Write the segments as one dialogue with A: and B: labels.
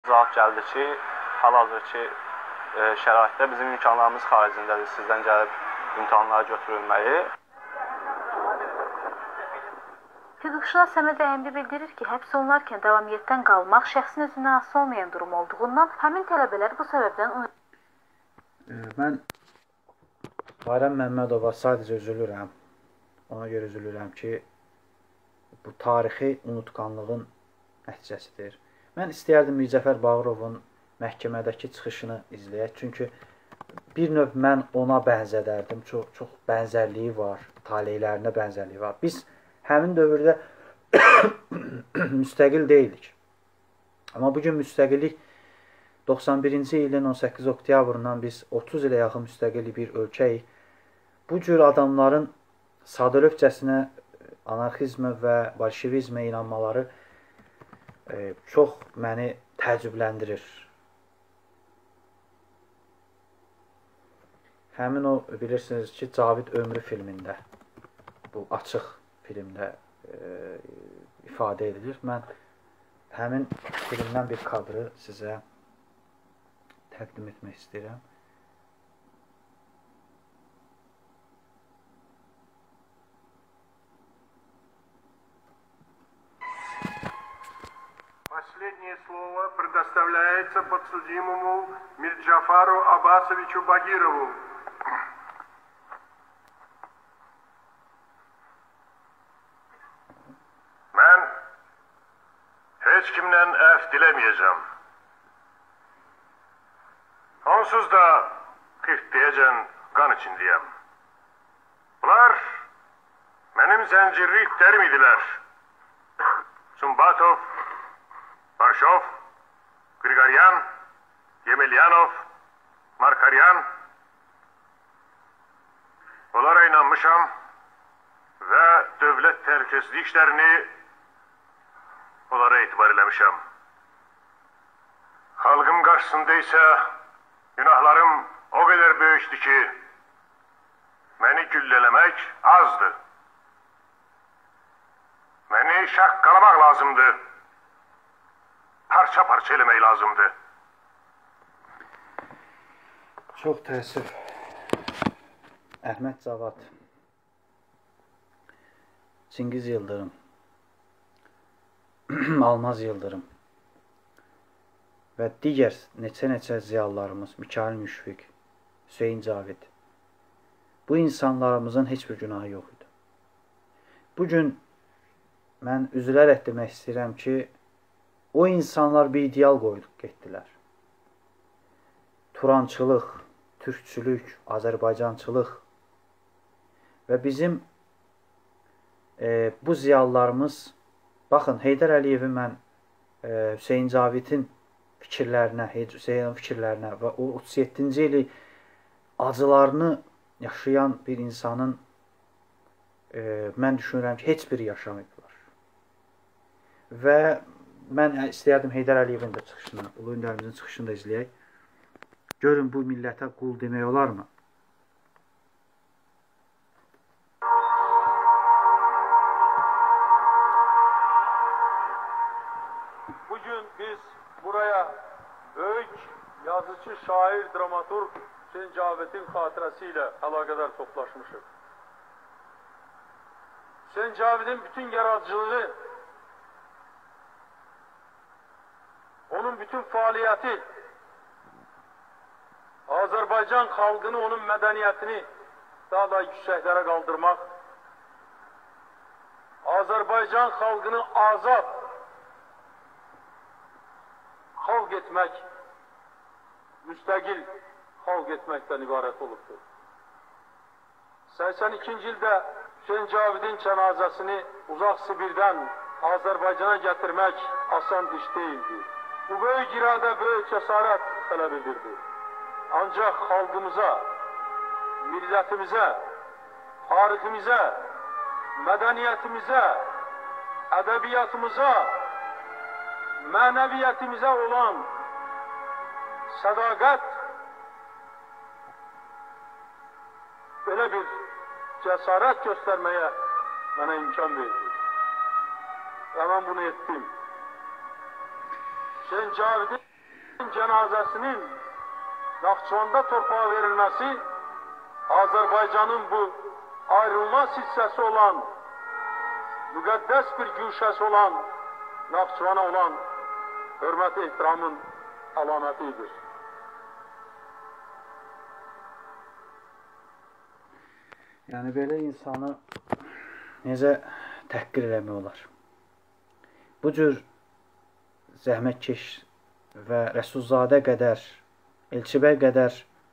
A: Cavab gəldi ki, hal-hazırki şəraitdə bizim imkanlarımız xaricindədir sizdən gəlib imtahanlara götürülməyi.
B: Hüquqşünas Səməd Əhəmdi bildirir ki, həbs olunarkən davamiyyətdən qalmaq şəxsin özündən asılı olmayan durum olduğundan həmin tələbələr bu səbəbdən
C: Mən Bayram Məmmədova sadəcə üzülürəm. Ona görə üzülürəm ki, bu tarixi unutqanlığın nəticəsidir. Mən istəyərdim Mirzəfər Bağırovun məhkəmədəki çıxışını izləyək. Çünki bir növ mən ona bənzədərdim. Çox bənzərliyi var, taleylərinə bənzərliyi var. Biz həmin dövrdə müstəqil deyildik. Amma bugün müstəqillik 91-ci ilin 18 oktyabrından biz 30 ilə yaxın müstəqil bir ölkəyik. Bu cür adamların sadəlövhcəsinə anarxizmə və bolşevizmə inanmaları çox məni təəccübləndirir. Həmin o, bilirsiniz ki, Cavid Ömrü filmində, bu açıq filmdə ifadə edilir. Mən həmin filmdən bir kadrı sizə təqdim etmək istəyirəm.
D: Последнее слово предоставляется подсудимому Мирджафару Аббасовичу Багирову. Ben hiç kimden af dilemeyeceğim. Onsuz da 40 diyeceksin kan içindeyim. Bunlar benim zencirli itlerim idiler. Sumbatov, Barshov, Grigoryan, Yemelyanov, Markaryan. Onlara inanmışam ve devlet təhlükəsizlik işlerini onlara etibar eləmişəm. Halkım karşısında ise günahlarım o kadar böyüktü ki beni güllelemek azdı. Beni şakkalamak lazımdı. Parça parça eləmək lazımdı.
C: Çox təəssüf. Əhməd Cavad, Çingiz Yıldırım, Almaz Yıldırım və digər neçə ziyalılarımız, Mikail Müşfiq, Hüseyin Cavid, bu insanlarımızın heç bir günahı yox idi. Bugün mən üzülərək demək istəyirəm ki, o insanlar bir ideal qoyduq getdilər. Turançılıq, türkçülük, Azərbaycançılıq və bizim bu ziyalılarımız, baxın, Heydər Əliyevin mən Hüseyin Cavidin fikirlərinə və o 37-ci ili acılarını yaşayan bir insanın mən düşünürəm ki, heç biri yaşamayıblar. Və mən istəyərdim Heydər Əliyevin də çıxışını, Ulu Öndərimizin çıxışını da izləyək. Görün, bu millətə qul demək olarmı?
E: Bugün biz buraya böyük yazıcı, şair, dramaturg Hüseyin Cavid'in xatirəsiyle əlaqədar toplaşmışıq. Hüseyin Cavid'in bütün yaradıcılığı, onun bütün faaliyeti, Azərbaycan xalqını, onun mədəniyyətini daha da yükseklərə qaldırmaq, Azərbaycan xalqını azad xalq etmək, müstəqil xalq etməkdən ibarət olubdur. 82-ci ildə Hüseyin Cavid'in cənazəsini uzaq Sibirdən Azərbaycana gətirmək asan iş deyildi. Bu böyük iradə, böyük cəsarət tələb edirdi. Ancaq xalqımıza, millətimizə, tariximizə, mədəniyyətimizə, ədəbiyyatımıza, mənəviyyətimizə olan sədaqət belə bir cəsarət göstərməyə mənə imkan verdi. Və mən bunu etdim. Hüseyin Cavid'in Cenazesinin Naxçıvanda torpağa verilmesi, Azerbaycan'ın bu ayrılmaz hissesi olan, müqəddəs bir güşəsi olan Naxçıvana olan hörmət ehtiramın əlamətidir.
C: Yəni belə insanı necə təhqir eləmək olar? Bu cür zəhmətkeş və Rəsulzadə qədər, Elçibəy qədər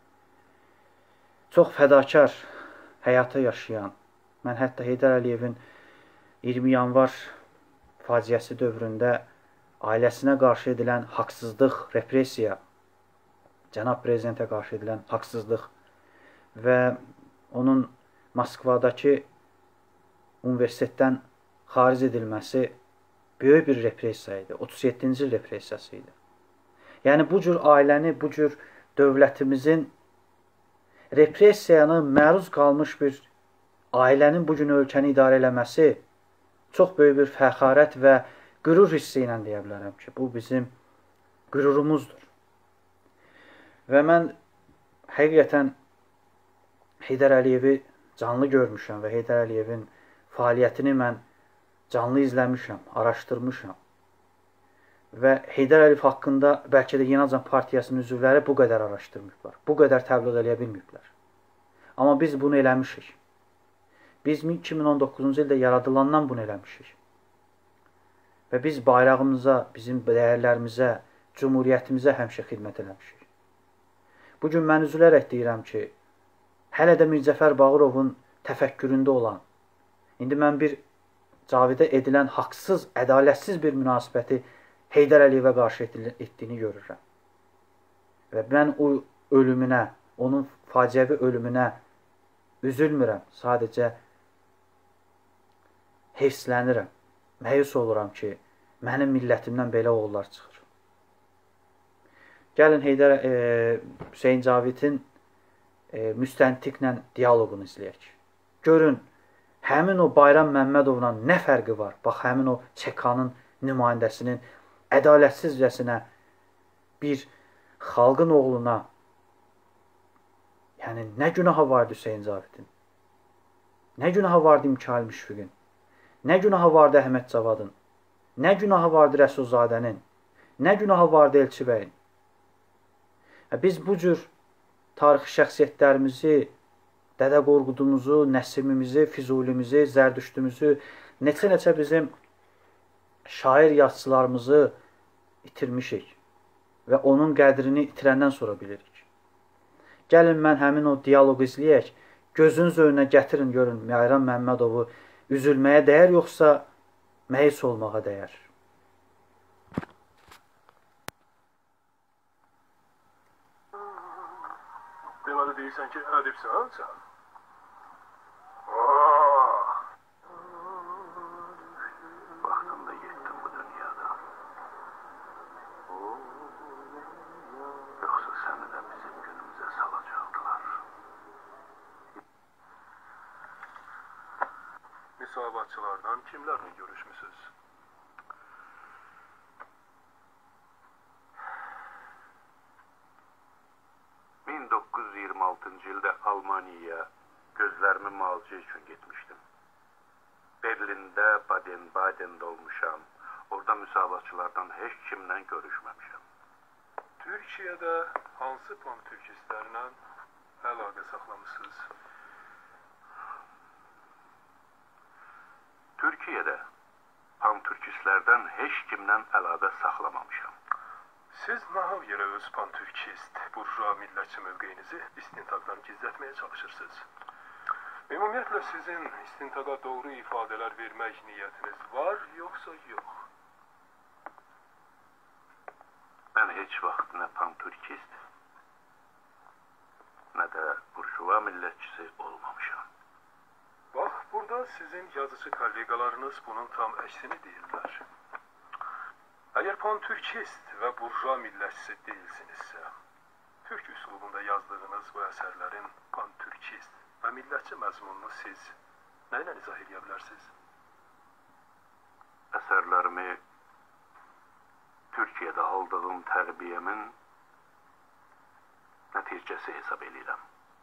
C: çox fədakar həyatı yaşayan, mən hətta Heydər Əliyevin 20 yanvar faciəsi dövründə ailəsinə qarşı edilən haqsızlıq, repressiya, cənab prezidentə qarşı edilən haqsızlıq və onun Moskvadakı universitetdən xaric edilməsi böyük bir repressiya idi. 37-ci il repressiyası idi. Yəni bu cür ailəni, bu cür dövlətimizin repressiyana məruz qalmış bir ailənin bu gün ölkəni idarə eləməsi çox böyük bir fəxarət və qürur hissi ilə deyə bilərəm ki, bu bizim qürurumuzdur. Və mən həqiqətən Heydər Əliyevi canlı görmüşəm və Heydər Əliyevin fəaliyyətini mən canlı izləmişəm, araşdırmışam. Və Heydər Əliyev haqqında bəlkə də Yeni Azad Partiyasının üzvləri bu qədər araşdırmışlar, bu qədər təbliğ eləyə bilməyiblər. Amma biz bunu eləmişik. Biz 2019-cu ildə yaradılandan bunu eləmişik. Və biz bayrağımıza, bizim dəyərlərimizə, cümhuriyyətimizə həmişə xidmət eləmişik. Bugün mən üzülərək deyirəm ki, hələ də Mirzəfər Bağırovun təfəkküründə olan, indi mən bir Cavidə edilən haqsız, ədalətsiz bir münasibəti Heydər Əliyevə qarşı etdiyini görürəm. Və mən o ölümünə, onun faciəvi ölümünə üzülmürəm. Sadəcə heyfslənirəm. Məyus oluram ki, mənim millətimdən belə oğullar çıxır. Gəlin Hüseyn Cavidin müstəntiqlə diyaloqunu izləyək. Görün, həmin o Bayram Məmmədovla nə fərqi var? Bax, həmin o ÇK-nın nümayəndəsinin ədalətsizcəsinə bir xalqın oğluna, yəni nə günahı vardı Hüseyn Cavidin? Nə günahı vardı İmkail Müşfiqin? Nə günahı vardı Əhməd Cavadın? Nə günahı vardı Rəsulzadənin? Nə günahı vardı Elçibəyin? Biz bu cür tarixi şəxsiyyətlərimizi, Dədə Qorqudumuzu, Nəsimimizi, Füzulimizi, Zərdüştümüzü, neçə-neçə bizim şair yazıçılarımızı itirmişik və onun qədrini itirəndən sonra bilirik. Gəlin mən həmin o diyaloqu izləyək, gözünüz önünə gətirin, görün, Bayram Məmmədovu üzülməyə dəyər, yoxsa məyus olmağa dəyər.
D: Deməli deyirsən ki, ədibsən sən? Vaxtında yetdim bu dünyada. Yoxsa səni də bizim günümüzə salacaqdılar. Müsabatçılardan kimlərlə görüşmüsünüz? ildə Almaniyaya gözlərimi müalicə üçün getmişdim. Berlində, Baden-Baden'də olmuşam. Orada müsabatçılardan heç kimlə görüşməmişəm.
E: Türkiyədə hansı pan-türkistlərlə əlaqə saxlamışsınız?
D: Türkiyədə pan-türkistlərdən heç kimlə əlaqə saxlamamışam.
E: Siz nahaq yerə öz pan-türkist, burjua millətçi mövqeyinizi istintaqdan gizlətməyə çalışırsınız. Ümumiyyətlə sizin istintaqa doğru ifadələr vermək niyyətiniz var, yoxsa yox?
D: Mən heç vaxt nə pan-türkist, nə də burjua millətçisi olmamışam.
E: Bax, burada sizin yazıcı kollegalarınız bunun tam əksini deyirlər. Əgər pan-türkist və burjua millətçisi deyilsinizsə, türk üslubunda yazdığınız bu əsərlərin pan-türkist və millətçi məzmununu siz nə ilə izah edə bilərsiniz?
D: Əsərlərimi Türkiyədə aldığım tərbiyəmin nəticəsi hesab edirəm.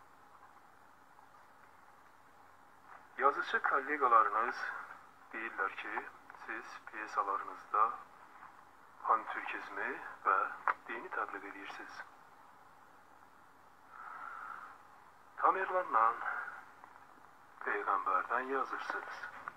E: Yazıcı kollegalarınız deyirlər ki, siz piyesalarınızda pantürkizmi və dini təbliğ edirsiniz. Tamerlarla Peyğəmbərdən yazırsınız.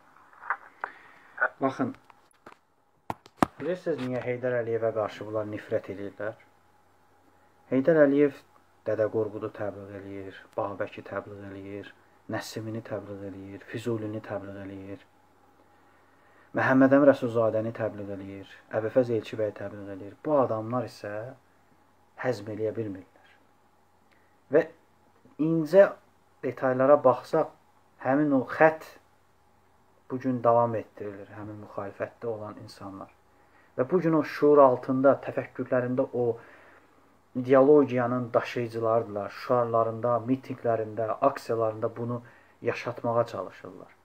C: Baxın, bilirsiniz niyə Heydər Əliyevə qarşı bunlar nifrət edirlər? Heydər Əliyev Dədə Qorqudu təbliğ eləyir, Babəki təbliğ eləyir, Nəsimini təbliğ eləyir, Füzulini təbliğ eləyir, Məhəmməd Əmin Rəsulzadəni təbliğ eləyir, Əbülfəz Elçibəyi təbliğ eləyir. Bu adamlar isə həzm eləyə bilmirlər. Və incə detaylara baxsaq, həmin o xət bugün davam etdirilir, həmin müxalifətdə olan insanlar. Və bugün o şuur altında, təfəkkürlərində o ideologiyanın daşıyıcılardılar. Şüarlarında, mitinqlərində, aksiyalarında bunu yaşatmağa çalışırlar.